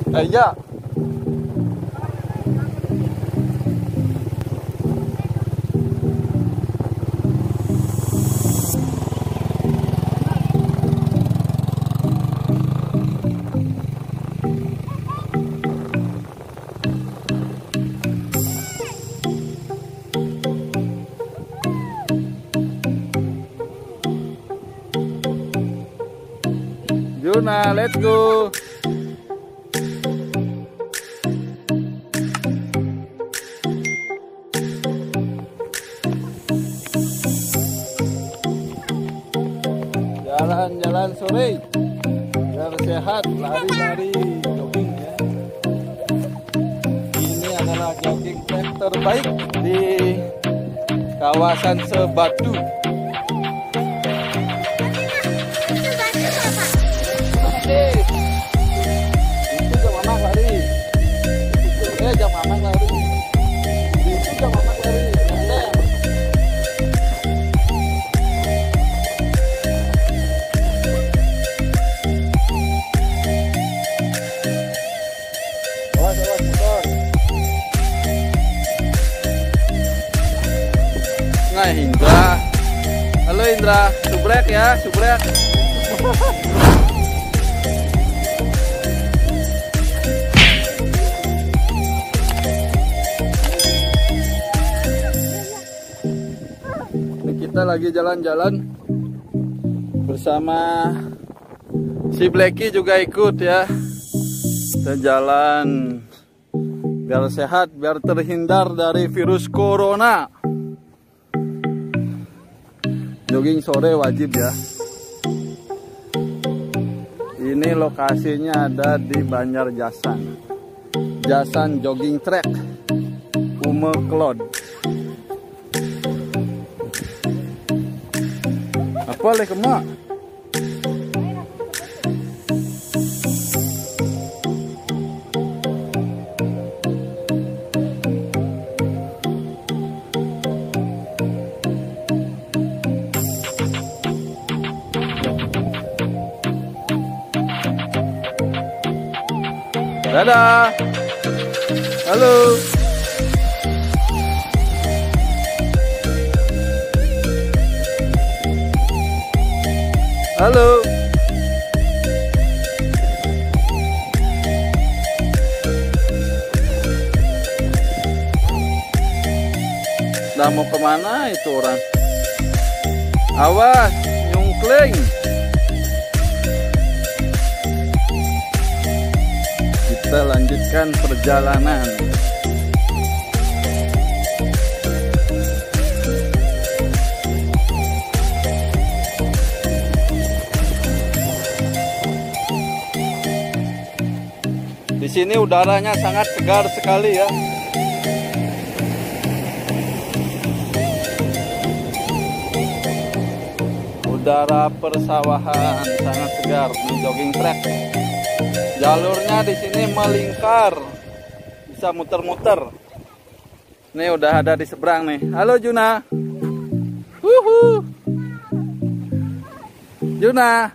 Iya. Juna, let's go. Jalan-jalan sore biar sehat, lari-lari, jogging ya. Ini adalah jogging track terbaik di kawasan Sebatu. Itu jam mama lari. Jam mama lari. Itu jam mama lari. Nah, Indra. Halo Indra, subrek ya, subrek. Ini kita lagi jalan-jalan bersama si Blacky juga ikut ya. Kita jalan biar sehat, biar terhindar dari virus corona. Jogging sore wajib ya. Ini lokasinya ada di Banjarjasan. Jasan jogging track Umeklod. Apa leh kemak? Dadah. Halo. Halo. Udah mau kemana itu orang? Awas, nyungkling. Kita lanjutkan perjalanan. Di sini udaranya sangat segar sekali ya. Udara persawahan sangat segar di jogging track. Jalurnya di sini melingkar, bisa muter-muter. Nih udah ada di seberang nih. Halo Juna. Juna.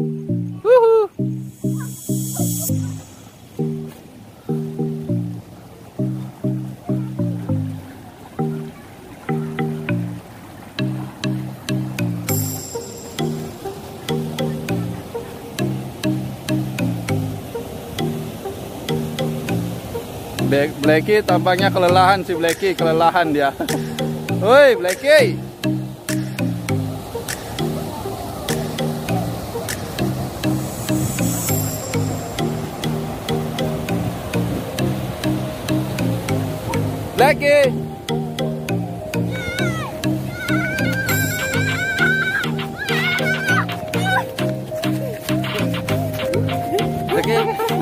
Blacky tampaknya kelelahan, si Blacky kelelahan dia. Woi Blacky. Blacky. Blacky.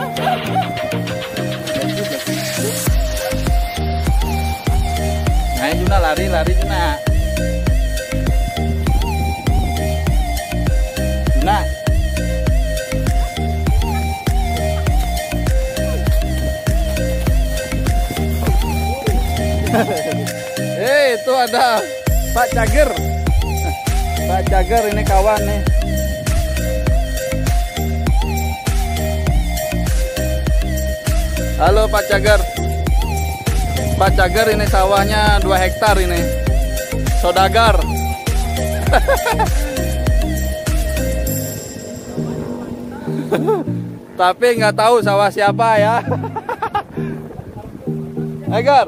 Nah, Juna lari Juna. Juna. Itu ada Pak Cager. Pak Cager ini kawan nih. Halo Pak Cager. Pak Cager, ini sawahnya 2 hektar ini. Sodagar. Tapi nggak tahu sawah siapa ya. Agar.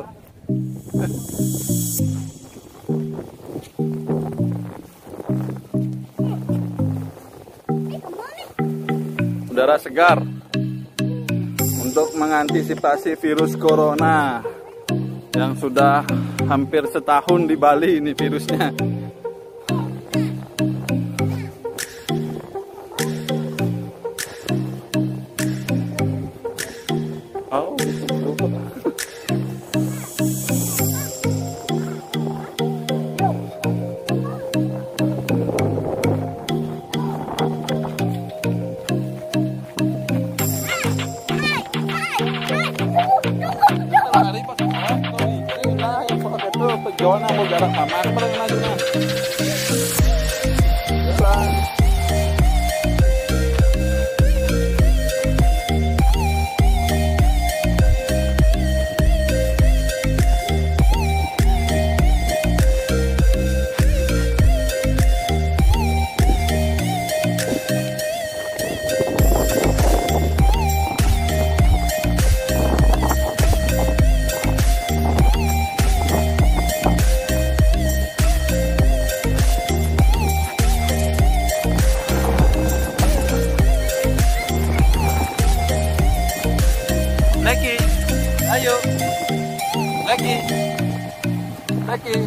Udara segar untuk mengantisipasi virus corona yang sudah hampir setahun di Bali ini virusnya. Oh, Jona mau jarak sama pernah lagi nah. Lagi, ayo, lagi, lagi.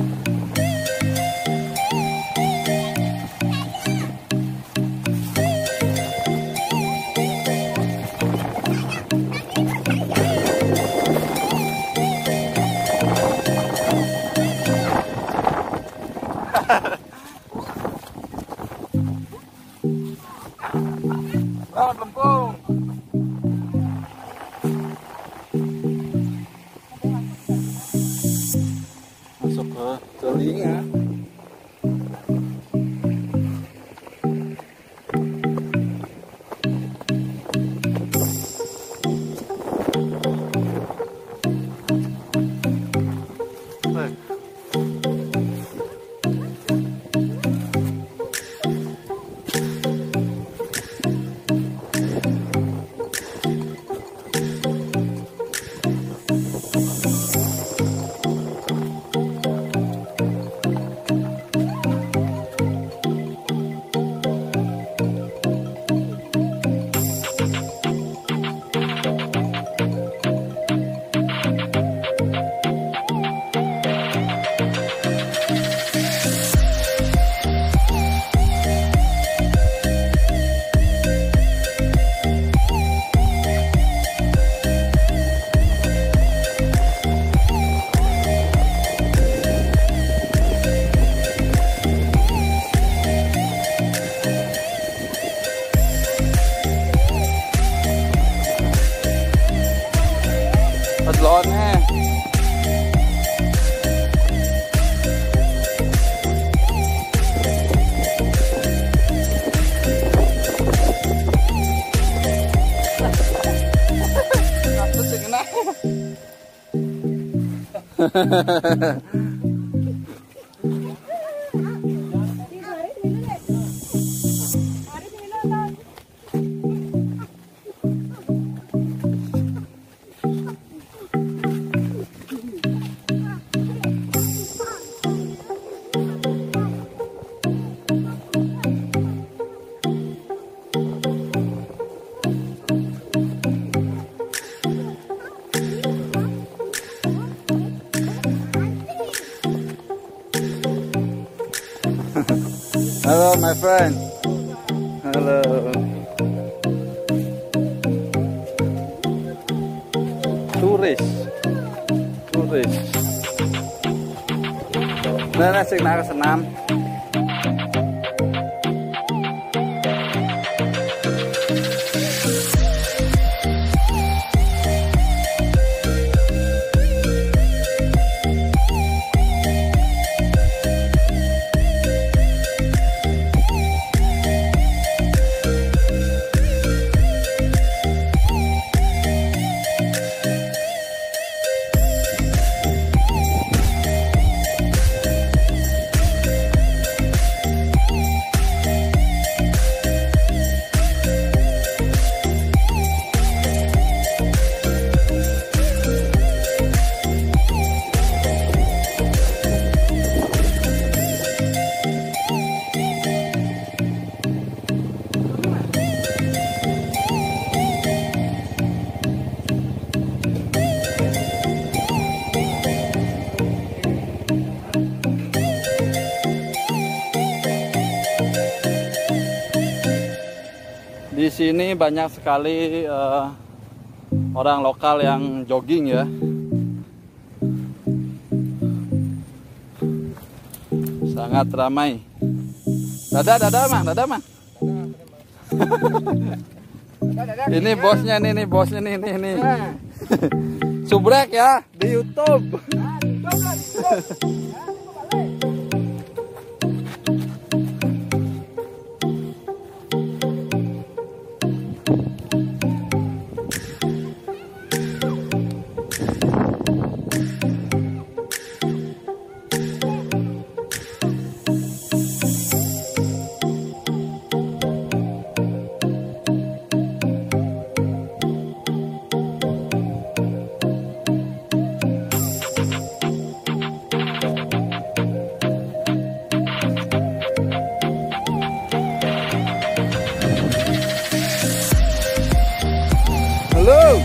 Selamat lempung. Masuk ke telinga. Adlon Hello, my friend. Hello. Turis. Nah, nasi nak senam. sini banyak sekali orang lokal yang jogging ya. Sangat ramai. Dadah mang. Ini bosnya nih bosnya nih. Subrek ya di YouTube. Halo.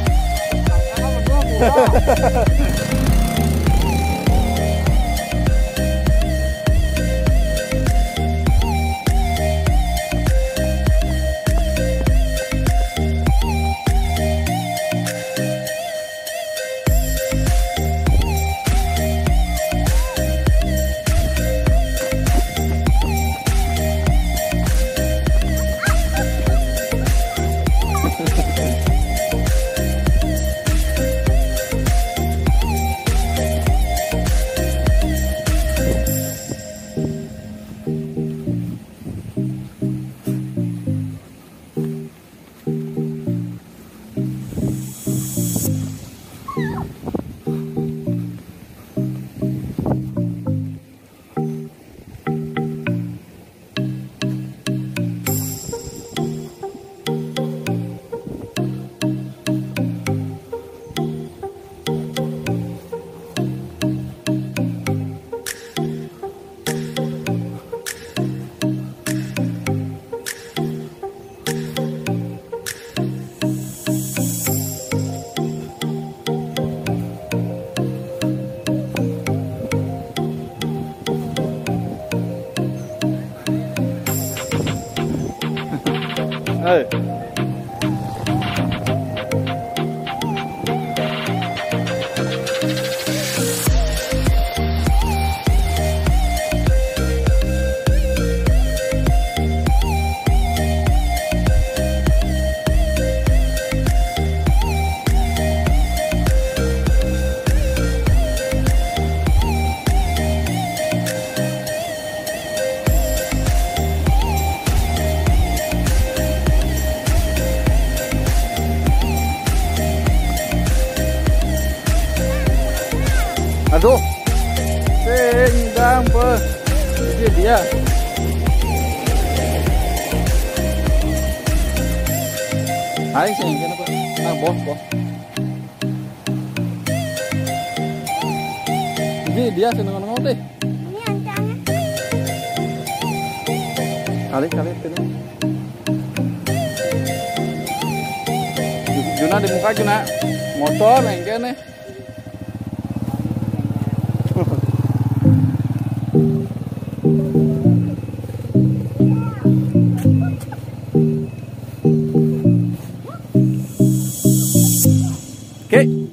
Hey. Aduh, senggang pe, dia. Ayo senggang apa? Nah, bos. Ini dia seneng deh. Ini ancangnya. Kali ini. Juna di muka Juna, motor nengke nih. Okay.